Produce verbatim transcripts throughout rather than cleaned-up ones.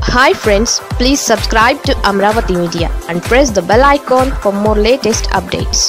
Hi friends, please subscribe to Amravati Media and press the bell icon for more latest updates.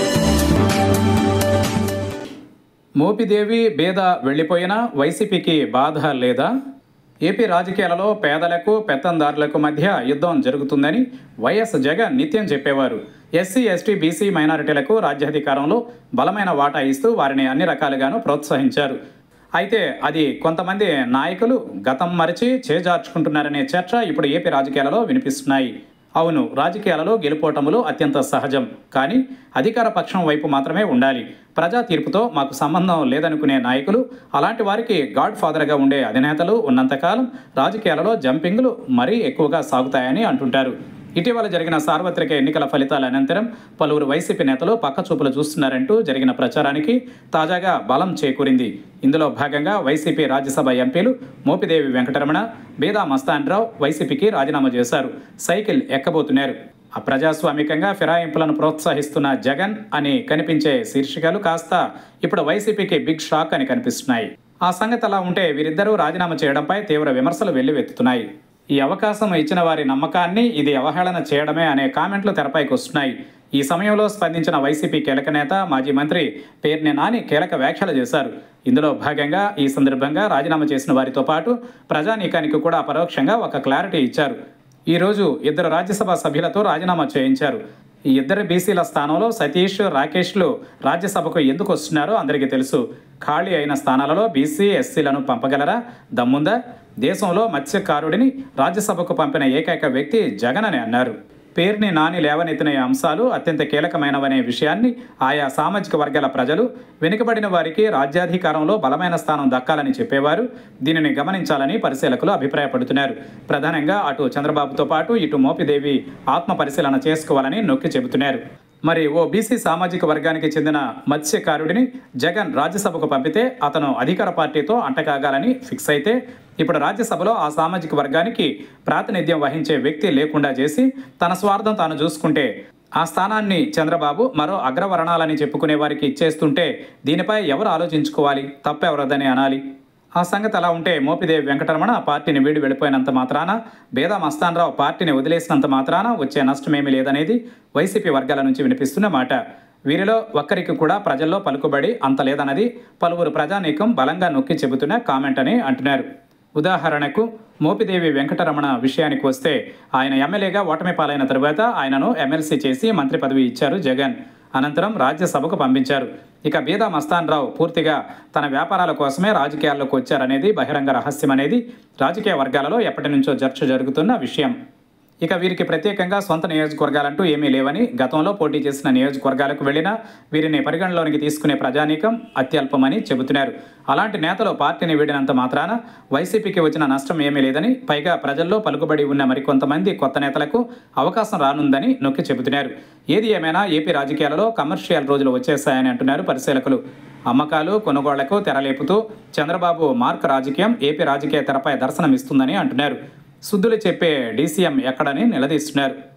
Mopidevi బేద వెళ్ళిపోయినా వైసీపీకి బాధ లేదా? AP రాజకీయాలలో పేదలకు పెత్తందారులకు మధ్య యుద్ధం జరుగుతుందని వైఎస్ జగన్ నిత్యం చెప్పేవారు. ఎస్సీ ఎస్టీ బీసీ మైనారిటీలకు రాజ్యాధికారంలో బలమైన వాటా ఇస్తూ వారిని అన్ని రకాలుగాను ప్రోత్సహించారు. అయితే అది కొంతమంది నాయకులు గతం మరిచి చేజార్చుకుంటున్నారనే చర్చ ఇప్పుడు ఏపీ రాజకీయాలలో వినిపిస్తున్నాయి. అవును, రాజకీయాలలో గెలుపోటములు అత్యంత సహజం. కానీ అధికార పక్షం వైపు మాత్రమే ఉండాలి. ప్రజా తీర్పుతో మాకు సంబంధం లేదనుకునే నాయకులు, అలాంటి వారికి గాడ్ ఫాదర్గా ఉండే అధినేతలు ఉన్నంతకాలం రాజకీయాలలో జంపింగ్లు మరీ ఎక్కువగా సాగుతాయని అంటుంటారు. ఇటీవల జరిగిన సార్వత్రిక ఎన్నికల ఫలితాల అనంతరం పలువురు వైసీపీ నేతలు పక్కచూపులు చూస్తున్నారంటూ జరిగిన ప్రచారానికి తాజాగా బలం చేకూరింది. ఇందులో భాగంగా వైసీపీ రాజ్యసభ ఎంపీలు మోపిదేవి వెంకటరమణ, బీదా మస్తాన్రావు వైసీపీకి రాజీనామా చేశారు. సైకిల్ ఎక్కబోతున్నారు. అప్రజాస్వామికంగా ఫిరాయింపులను ప్రోత్సహిస్తున్న జగన్ అని కనిపించే శీర్షికలు కాస్త ఇప్పుడు వైసీపీకి బిగ్ షాక్ అని కనిపిస్తున్నాయి. ఆ సంగతి అలా ఉంటే వీరిద్దరూ రాజీనామా చేయడంపై తీవ్ర విమర్శలు వెల్లువెత్తుతున్నాయి. ఈ అవకాశం ఇచ్చిన వారి నమ్మకాన్ని ఇది అవహేళన చేయడమే అనే కామెంట్లు తెరపైకి వస్తున్నాయి. ఈ సమయంలో స్పందించిన వైసీపీ కీలక నేత మాజీ మంత్రి పేర్ని నాని కీలక వ్యాఖ్యలు చేశారు. ఇందులో భాగంగా ఈ సందర్భంగా రాజీనామా చేసిన వారితో పాటు ప్రజానీకానికి కూడా పరోక్షంగా ఒక క్లారిటీ ఇచ్చారు. ఈరోజు ఇద్దరు రాజ్యసభ సభ్యులతో రాజీనామా చేయించారు. ఈ ఇద్దరు బీసీల స్థానంలో సతీష్, రాకేష్లు రాజ్యసభకు ఎందుకు వస్తున్నారో అందరికీ తెలుసు. ఖాళీ అయిన స్థానాలలో బీసీ, ఎస్సీలను పంపగలరా? దమ్ముందా? దేశంలో మత్స్యకారుడిని రాజ్యసభకు పంపిన ఏకైక వ్యక్తి జగన్ అని అన్నారు. పేర్ని నాని లేవనెత్తిన అంశాలు అత్యంత కీలకమైనవనే విషయాన్ని ఆయా సామాజిక వర్గాల ప్రజలు, వెనుకబడిన వారికి రాజ్యాధికారంలో బలమైన స్థానం దక్కాలని చెప్పేవారు. దీనిని గమనించాలని పరిశీలకులు అభిప్రాయపడుతున్నారు. ప్రధానంగా అటు చంద్రబాబుతో పాటు ఇటు మోపిదేవి ఆత్మ పరిశీలన చేసుకోవాలని నొక్కి చెబుతున్నారు. మరి ఓ బీసీ సామాజిక వర్గానికి చెందిన మత్స్యకారుడిని జగన్ రాజ్యసభకు పంపితే అతను అధికార పార్టీతో అంటకాగాలని ఫిక్స్ అయితే, ఇప్పుడు రాజ్యసభలో ఆ సామాజిక వర్గానికి ప్రాతినిధ్యం వహించే వ్యక్తి లేకుండా చేసి తన స్వార్థం తాను చూసుకుంటే, ఆ స్థానాన్ని చంద్రబాబు మరో అగ్రవర్ణాలని చెప్పుకునే వారికి ఇచ్చేస్తుంటే దీనిపై ఎవరు ఆలోచించుకోవాలి? తప్పెవరదని అనాలి. ఆ సంగతి అలా ఉంటే మోపిదేవి వెంకటరమణ పార్టీని వీడి వెళ్ళిపోయినంత మాత్రాన, బేదా మస్తాన్రావు పార్టీని వదిలేసినంత మాత్రాన వచ్చే నష్టమేమీ లేదనేది వైసీపీ వర్గాల నుంచి వినిపిస్తున్న మాట. వీరిలో ఒక్కరికి కూడా ప్రజల్లో పలుకుబడి అంత లేదన్నది పలువురు ప్రజానీకం బలంగా నొక్కి చెబుతున్న కామెంట్ అని అంటున్నారు. ఉదాహరణకు మోపిదేవి వెంకటరమణ విషయానికి వస్తే, ఆయన ఎమ్మెల్యేగా ఓటమి పాలైన తరువాత ఆయనను ఎమ్మెల్సీ చేసి మంత్రి పదవి ఇచ్చారు జగన్. అనంతరం రాజ్యసభకు పంపించారు. ఇక బీదా మస్తాన్రావు పూర్తిగా తన వ్యాపారాల కోసమే రాజకీయాల్లోకి వచ్చారనేది బహిరంగ రహస్యం అనేది రాజకీయ వర్గాలలో ఎప్పటి నుంచో చర్చ జరుగుతున్న విషయం. ఇక వీరికి ప్రత్యేకంగా సొంత నియోజకవర్గాలంటూ ఏమీ లేవని, గతంలో పోటీ చేసిన నియోజకవర్గాలకు వెళ్ళినా వీరిని పరిగణలోనికి తీసుకునే ప్రజానీకం అత్యల్పమని చెబుతున్నారు. అలాంటి నేతలు పార్టీని వీడినంత మాత్రాన వైసీపీకి వచ్చిన నష్టం ఏమీ లేదని, పైగా ప్రజల్లో పలుకుబడి ఉన్న మరికొంతమంది కొత్త నేతలకు అవకాశం రానుందని నొక్కి చెబుతున్నారు. ఏది ఏమైనా ఏపీ రాజకీయాలలో కమర్షియల్ రోజులు వచ్చేశాయని అంటున్నారు పరిశీలకులు. అమ్మకాలు, కొనుగోళ్లకు తెరలేపుతూ చంద్రబాబు మార్క్ రాజకీయం ఏపీ రాజకీయ తెరపై దర్శనమిస్తుందని అంటున్నారు. సుద్దులు చెప్పే డీసీఎం ఎక్కడని నిలదీస్తున్నారు.